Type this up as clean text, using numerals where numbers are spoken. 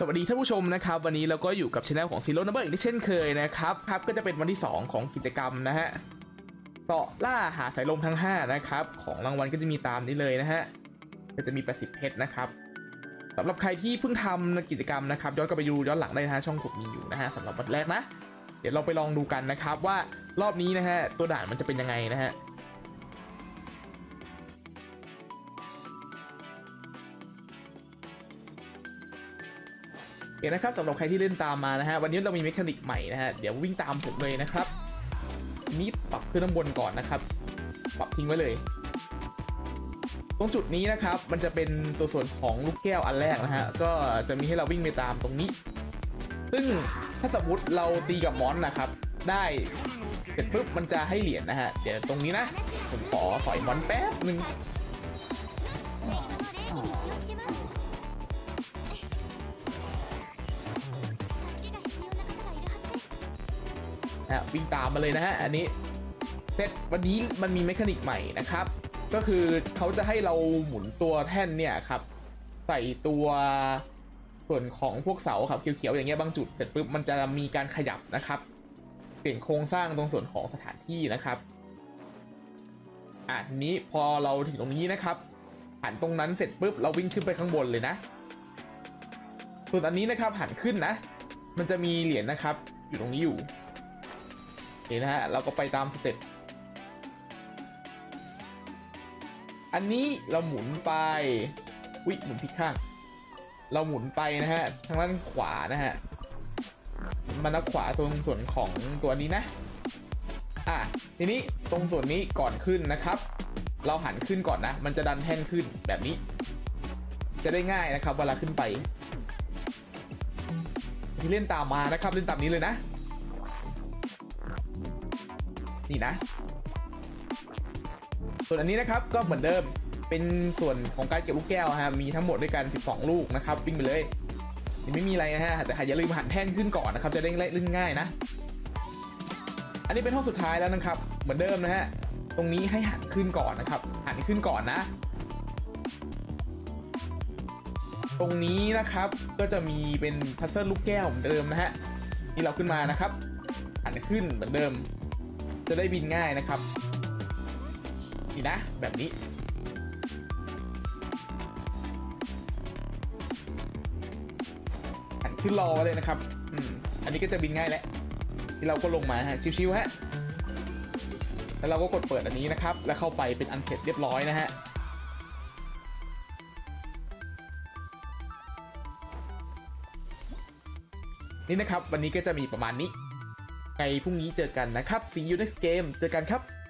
สวัสดีท่านผู้ชมนะครับวันนี้เราก็อยู่กับช anel ของ Zero Number อีกเช่นเคยนะครับก็จะเป็นวันที่2ของกิจกรรมนะฮะเกาะล่าหาสายลมทั้ง5นะครับของรางวัลก็จะมีตามนี้เลยนะฮะก็จะมี80เพชรนะครับสำหรับใครที่เพิ่งทำกิจกรรมนะครับย้อนกลับไปดูย้อนหลังได้นะฮะช่องผมมีอยู่นะฮะสำหรับวันแรกนะเดี๋ยวเราไปลองดูกันนะครับว่ารอบนี้นะฮะตัวด่านมันจะเป็นยังไงนะฮะโอเคนะครับสำหรับใครที่เล่นตามมานะฮะวันนี้เรามีเมคานิกใหม่นะฮะเดี๋ยววิ่งตามผมเลยนะครับนี่ปรับขึ้นข้างบนก่อนนะครับปรับทิ้งไว้เลยตรงจุดนี้นะครับมันจะเป็นตัวส่วนของลูกแก้วอันแรกนะฮะก็จะมีให้เราวิ่งไปตามตรงนี้ซึ่งถ้าสมมติเราตีกับมอนนะครับได้เสร็จปุ๊บมันจะให้เหรียญนะฮะเดี๋ยวตรงนี้นะผมขอสอยมอนแป๊บนึงวิ่งตามมาเลยนะฮะอันนี้เซตวันนี้มันมีเมคานิกใหม่นะครับก็คือเขาจะให้เราหมุนตัวแท่นเนี่ยครับใส่ตัวส่วนของพวกเสาครับเขียวๆอย่างเงี้ยบางจุดเสร็จปุ๊บมันจะมีการขยับนะครับเปลี่ยนโครงสร้างตรงส่วนของสถานที่นะครับทีนี้พอเราถึงตรงนี้นะครับหันตรงนั้นเสร็จปุ๊บเราวิ่งขึ้นไปข้างบนเลยนะส่วนอันนี้นะครับหันขึ้นนะมันจะมีเหรียญนะครับอยู่ตรงนี้อยู่นะฮะเราก็ไปตามสเต็ปอันนี้เราหมุนไปหมุนผิดข้างเราหมุนไปนะฮะทางด้านขวานะฮะมันนับขวาตรงส่วนของตัวนี้นะทีนี้ตรงส่วนนี้ก่อนขึ้นนะครับเราหันขึ้นก่อนนะมันจะดันแท่นขึ้นแบบนี้จะได้ง่ายนะครับเวลาขึ้นไปที่เล่นตามมานะครับเล่นตามนี้เลยนะนี่นะส่วนอันนี้นะครับก็เหมือนเดิมเป็นส่วนของการเก็บลูกแก้วฮะมีทั้งหมดด้วยกัน12ลูกนะครับวิ่งไปเลยไม่มีอะไรนะฮะแต่อย่าลืมหันแท่นขึ้นก่อนนะครับจะได้เล่นง่ายนะอันนี้เป็นห้องสุดท้ายแล้วนะครับเหมือนเดิมนะฮะตรงนี้ให้หันขึ้นก่อนนะครับหันขึ้นก่อนนะตรงนี้นะครับก็จะมีเป็นพัซเซิลลูกแก้วเหมือนเดิมนะฮะนี่เราขึ้นมานะครับหันขึ้นเหมือนเดิมจะได้บินง่ายนะครับนี่นะแบบนี้หันขึ้นรอเลยนะครับอันนี้ก็จะบินง่ายแล้วที่เราก็ลงมาฮะชิวๆฮะแล้วเราก็กดเปิดอันนี้นะครับแล้วเข้าไปเป็นอันเสร็จเรียบร้อยนะฮะนี่นะครับวันนี้ก็จะมีประมาณนี้ไงพรุ่งนี้เจอกันนะครับ See you next game เจอกันครับ